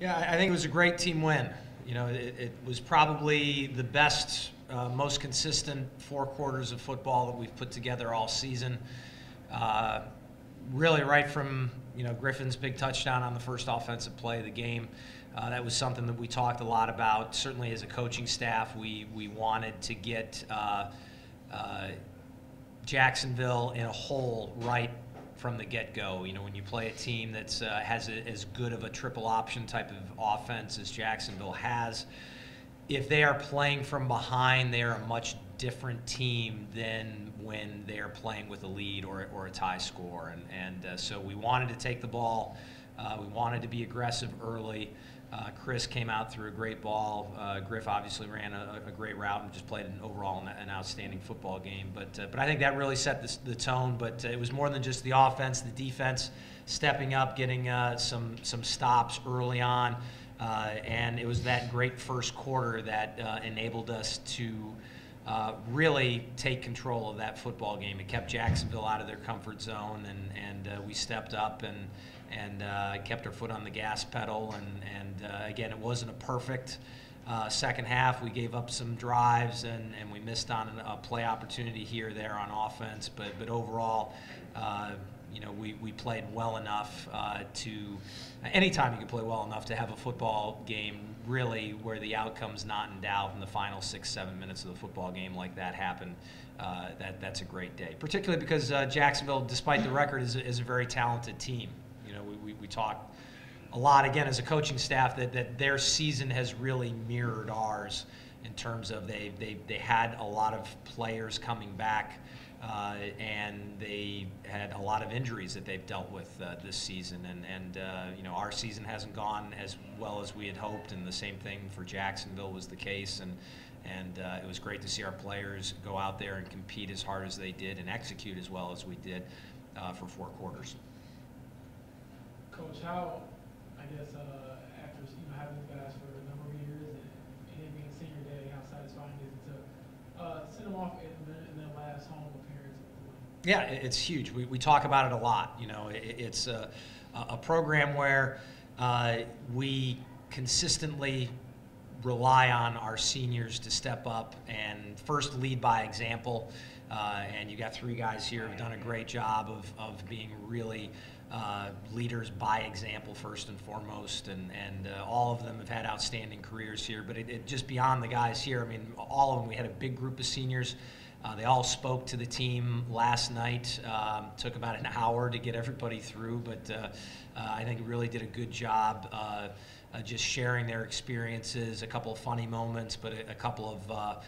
Yeah, I think it was a great team win. You know, it was probably the best, most consistent 4 quarters of football that we've put together all season. Uh, Really, right from Griffin's big touchdown on the first offensive play of the game, that was something that we talked a lot about. Certainly, as a coaching staff, we wanted to get Jacksonville in a hole right from the get-go. You know, when you play a team that's has as good of a triple option type of offense as Jacksonville has, if they are playing from behind, they are a much different team than when they are playing with a lead or a tie score. And so we wanted to take the ball. We wanted to be aggressive early. Chris came out through a great ball. Griff obviously ran a great route and just played an outstanding football game. But I think that really set the tone. But it was more than just the offense, the defense stepping up, getting some stops early on. And it was that great first quarter that enabled us to really take control of that football game. It kept Jacksonville out of their comfort zone, and we stepped up and kept our foot on the gas pedal. And again, it wasn't a perfect second half. We gave up some drives, and we missed on a play opportunity here or there on offense. But overall, we played well enough to anytime you can play well enough to have a football game really where the outcome's not in doubt in the final 6-7 minutes of the football game like that happened. That's a great day, particularly because Jacksonville, despite the record, is a very talented team. You know, we talk a lot again as a coaching staff that their season has really mirrored ours in terms of they had a lot of players coming back. And they had a lot of injuries that they've dealt with this season, and our season hasn't gone as well as we had hoped, and the same thing for Jacksonville was the case, and it was great to see our players go out there and compete as hard as they did and execute as well as we did for 4 quarters. Coach, how, I guess, after having these guys for a number of years and it being senior day, how satisfying is it to send them off in their last home appearance? Yeah, it's huge. We talk about it a lot. You know, it's a program where we consistently rely on our seniors to step up and first lead by example. And you got 3 guys here who've done a great job of being really leaders by example first and foremost, and all of them have had outstanding careers here. But it just beyond the guys here, I mean, all of them, we had a big group of seniors. They all spoke to the team last night. Took about an hour to get everybody through, but I think really did a good job just sharing their experiences, a couple of funny moments, but a couple of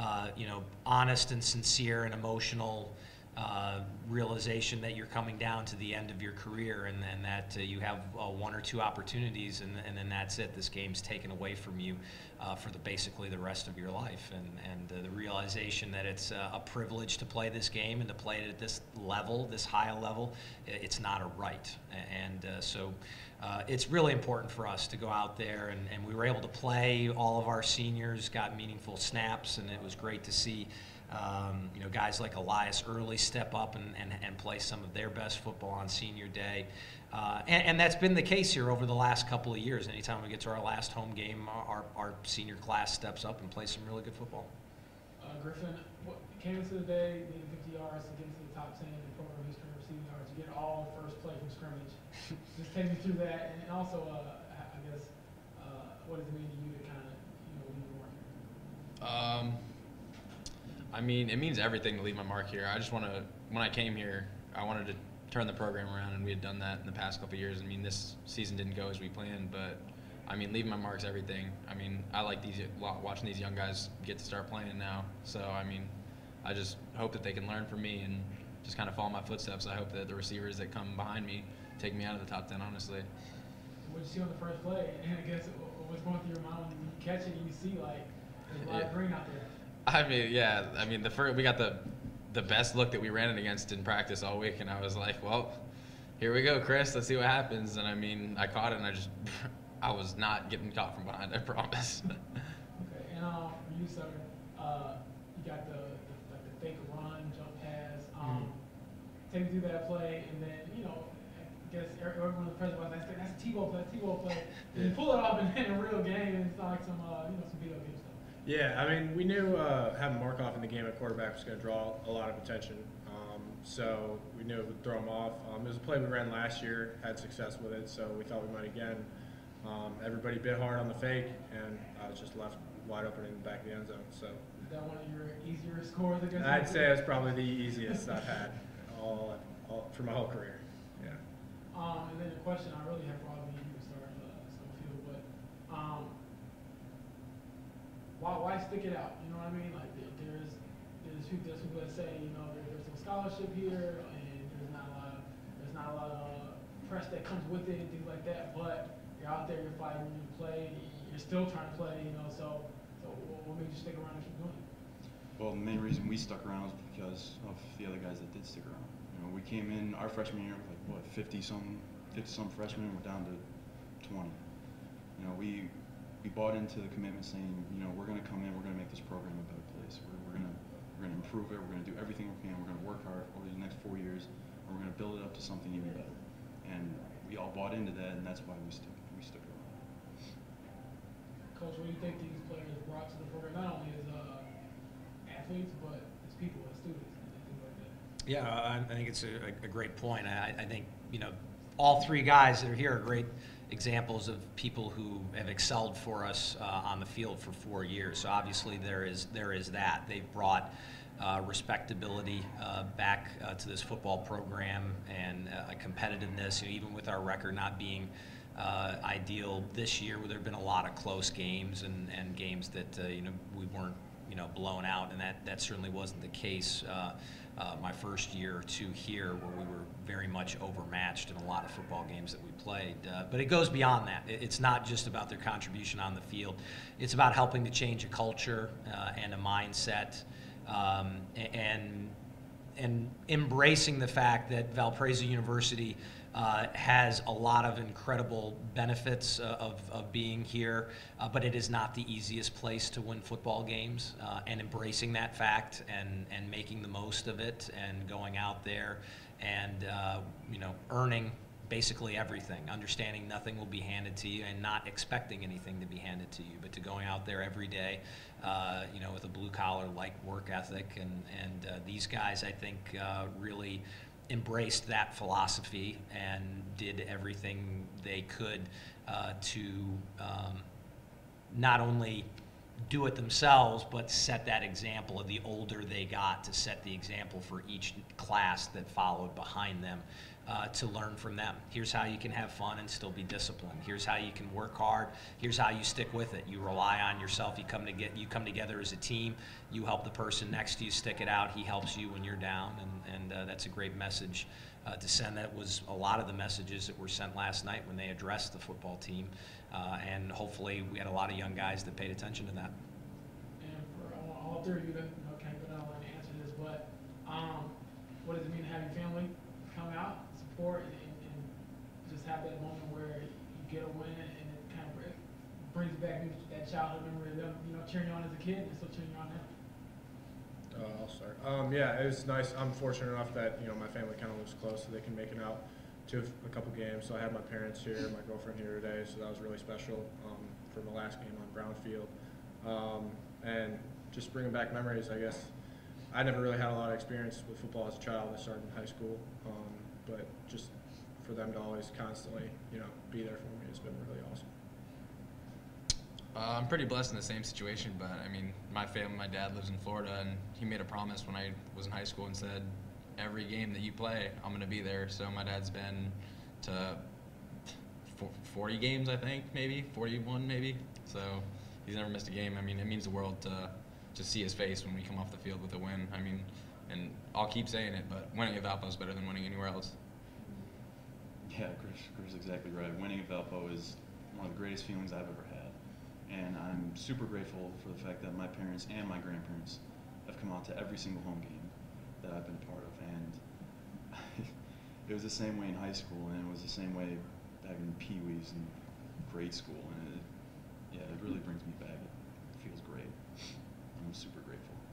honest and sincere and emotional realization that you're coming down to the end of your career, and that you have 1 or 2 opportunities, and then that's it. This game's taken away from you for basically the rest of your life, and the realization that it's a privilege to play this game and to play it at this level, this high a level. It's not a right, and so it's really important for us to go out there, and we were able to play. All of our seniors got meaningful snaps, and it was great to see guys like Elias Early step up and play some of their best football on senior day. And that's been the case here over the last couple of years. Anytime we get to our last home game, our senior class steps up and plays some really good football. Griffin, came into the day, needed 50 yards to get into the top 10 in program history in receiving yards. You get all the first play from scrimmage. Just take me through that, and also, I guess, what does it mean to you to kind of, leave your mark here? I mean, it means everything to leave my mark here. I just want to, when I came here, I wanted to turn the program around, and we had done that in the past couple of years. I mean, this season didn't go as we planned, but I mean, leaving my mark's everything. I mean, I like watching these young guys get to start playing now. So, I mean, I just hope that they can learn from me and just kind of follow my footsteps. I hope that the receivers that come behind me take me out of the top 10, honestly. What did you see on the first play? And I guess what's going through your mind when you catch it and you see, like, there's a lot of green out there? I mean, yeah. I mean, we got the best look that we ran it against in practice all week, and I was like, well, here we go, Chris. Let's see what happens. And I mean, I caught it, and I was not getting caught from behind. I promise. Okay, and for you, sir, you got the fake run, jump pass. Take me through that play, and then guess everyone in the press was like, that's a Tebow play, Tebow play. And you pull it off in a real game, and it's not like some some video game stuff. Yeah, I mean, we knew having Markov in the game at quarterback was going to draw a lot of attention. So we knew it would throw him off. It was a play we ran last year, had success with it, so we thought we might again. Everybody bit hard on the fake, and I was just left wide open in the back of the end zone. So is that one of your easier scores against? I'd say it's probably the easiest I've had all for my whole career. Yeah. And then the question I really have probably you to start field, but why stick it out? You know what I mean? Like there's people that say there's some scholarship here, and there's not a lot of press that comes with it and things like that. But you're out there, you're fighting, you play, you're still trying to play. So what made you stick around and keep doing it? Well, the main reason we stuck around was because of the other guys that did stick around. We came in our freshman year with like 50 some freshmen, and we're down to 20. We bought into the commitment, saying we're going to come in, we're going to make this program a better place. We're going to improve it. We're going to do everything we can. We're going to work hard over the next 4 years, and we're going to build it up to something even better. And we all bought into that, and that's why we stuck around. Coach, what do you think these players brought to the program, not only as athletes, but as people, as students, and things like that? Yeah, I think it's a great point. I think all three guys that are here are great examples of people who have excelled for us on the field for 4 years. So obviously there is that. They've brought respectability back to this football program, and a competitiveness. Even with our record not being ideal this year, there have been a lot of close games and games that we weren't blown out, and that certainly wasn't the case my first year or two here, where we were very much overmatched in a lot of football games that we played. But it goes beyond that. It's not just about their contribution on the field. It's about helping to change a culture and a mindset, and embracing the fact that Valparaiso University has a lot of incredible benefits of being here, but it is not the easiest place to win football games, and embracing that fact and making the most of it, and going out there and earning basically everything, understanding nothing will be handed to you, and not expecting anything to be handed to you, but to going out there every day with a blue-collar like work ethic, and these guys, I think, really embraced that philosophy and did everything they could to not only do it themselves, but set that example. Of the older they got, to set the example for each class that followed behind them, to learn from them. Here's how you can have fun and still be disciplined. Here's how you can work hard. Here's how you stick with it. You rely on yourself. You come together as a team. You help the person next to you stick it out. He helps you when you're down, and that's a great message to send. That was a lot of the messages that were sent last night when they addressed the football team, and hopefully we had a lot of young guys that paid attention to that. And for all three of you that can't go down and answer this, but what does it mean to have your family come out, support, and just have that moment where you get a win, and it kind of brings back that childhood memory of them, cheering you on as a kid and still cheering you on now? I'll start. Yeah, it was nice. I'm fortunate enough that my family kind of lives close, so they can make it out to a couple games. So I had my parents here, my girlfriend here today, so that was really special for the last game on Brownfield. And just bringing back memories, I guess. I never really had a lot of experience with football as a child. I started in high school, but just for them to always constantly, be there for me has been really awesome. I'm pretty blessed in the same situation, but I mean, my family, my dad lives in Florida, and he made a promise when I was in high school and said, every game that you play, I'm going to be there. So my dad's been to 40 games, I think, maybe 41, maybe. So he's never missed a game. I mean, it means the world to see his face when we come off the field with a win. I mean, and I'll keep saying it, but winning at Valpo is better than winning anywhere else. Yeah, Chris is exactly right. Winning at Valpo is one of the greatest feelings I've ever had. And I'm super grateful for the fact that my parents and my grandparents have come out to every single home game that I've been a part of. And it was the same way in high school, and it was the same way back in Pee-wees and grade school. And it really brings me back. It feels great. I'm super grateful.